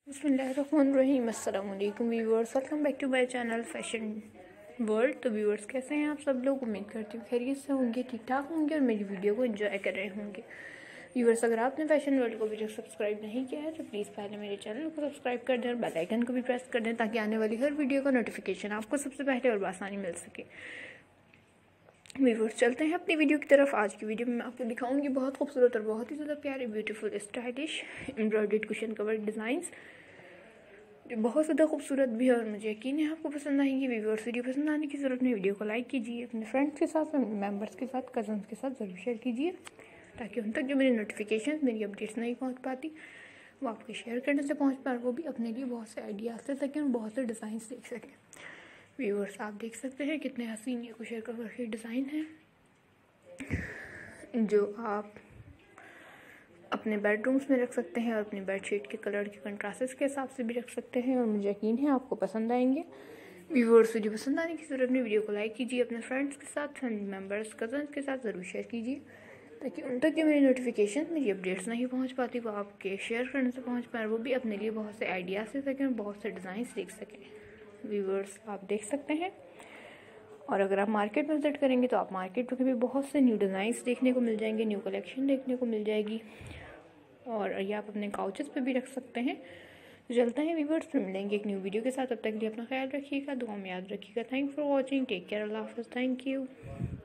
बिस्मिल्लाहिर्रहमानिर्रहीम। अस्सलाम वालेकुम viewers, welcome back to my channel fashion world. तो व्यूअर्स कैसे हैं आप सब लोग? उम्मीद करती हूँ खैरियत से होंगे, ठीक ठाक होंगे और मेरी वीडियो को एंजॉय कर रहे होंगे। व्यूअर्स, अगर आपने फैशन वर्ल्ड को अभी तक सब्सक्राइब नहीं किया है तो प्लीज़ पहले मेरे चैनल को सब्सक्राइब कर दें और बेल आइकन को भी प्रेस कर दें ताकि आने वाली हर वीडियो का नोटिफिकेशन आपको सबसे पहले और आसानी मिल सके। व्यूअर्स, चलते हैं अपनी वीडियो की तरफ। आज की वीडियो में मैं आपको दिखाऊंगी बहुत खूबसूरत और बहुत ही ज़्यादा प्यारे beautiful stylish embroidered cushion cover designs, जो बहुत ज़्यादा खूबसूरत भी है और मुझे यकीन है आपको पसंद आएंगी। व्यूअर्स, वीडियो पसंद आने की ज़रूरत नहीं, वीडियो को लाइक कीजिए, अपने फ्रेंड्स के साथ, फैमिली मेम्बर्स के साथ, कज़न्स के साथ ज़रूर शेयर कीजिए ताकि उन तक जो मेरी नोटिफिकेशन, मेरी अपडेट्स नहीं पहुँच पाती वो आपके शेयर करने से पहुँच पाए, वो भी अपने लिए बहुत से आइडियाज़ ले सकें और बहुत से डिज़ाइन देख सकें। व्यूअर्स, आप देख सकते हैं कितने हसीन ये कुशन कवर के डिज़ाइन हैं जो आप अपने बेडरूम्स में रख सकते हैं और अपनी बेडशीट के कलर के कंट्रास्ट के हिसाब से भी रख सकते हैं और मुझे यकीन है आपको पसंद आएंगे। व्यूअर्स, वीडियो पसंद आने की ज़रूरत नहीं, वीडियो को लाइक कीजिए, अपने फ्रेंड्स के साथ, फैमिली मेम्बर्स, कज़न्स के साथ ज़रूर शेयर कीजिए ताकि उन तक जो मेरी नोटिफिकेशन, मेरी अपडेट्स नहीं पहुंच पाती वो आपके शेयर करने से पहुंच पाए, वो भी अपने लिए बहुत से आइडियाज़ दे सकें और बहुत से डिज़ाइन देख सकें। व्यूअर्स, आप देख सकते हैं। और अगर आप मार्केट में विजिट करेंगे तो आप मार्केट में भी बहुत से न्यू डिज़ाइंस देखने को मिल जाएंगे, न्यू कलेक्शन देखने को मिल जाएगी और ये आप अपने काउचेस पे भी रख सकते हैं। तो चलते हैं व्यूअर्स, फिर मिलेंगे एक न्यू वीडियो के साथ। तब तक के लिए अपना ख्याल रखिएगा, दुआ में याद रखिएगा। Thank for watching, take care, अल्लाह हाफ़िज़, थैंक यू।